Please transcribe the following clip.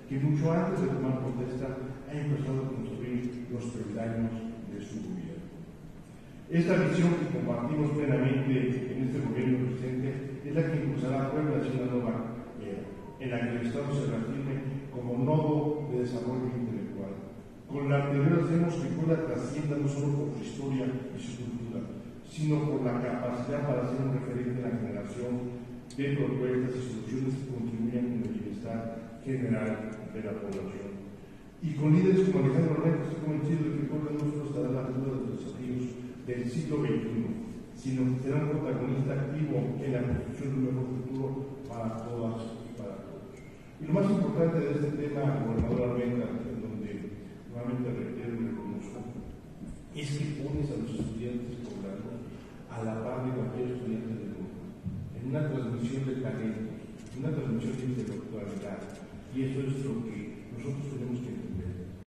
que mucho antes de tomar protesta ha empezado a construir los peldaños de su gobierno. Esta visión que compartimos plenamente en este gobierno presente es la que impulsará a Puebla hacia una nueva era, en la que el Estado se reafirme como nodo de desarrollo intelectual. Con la anterior hacemos que Puebla trascienda no solo por su historia y su cultura, sino por la capacidad para ser un referente en la generación de propuestas y soluciones que contribuyan con el bienestar general de la población. Y con líderes como Alejandro Herrera, estoy convencido de que Puebla no solo estará a la altura de los desafíos del siglo XXI, sino que será un protagonista activo en la construcción de un mejor futuro para todas y para todos. Y lo más importante de este tema, gobernador Armenta, en donde nuevamente reitero y reconozco, es que pones a los estudiantes poblanos a la par de cualquier estudiante del mundo, en una transmisión de talentos, en una transmisión de intelectualidad, y eso es lo que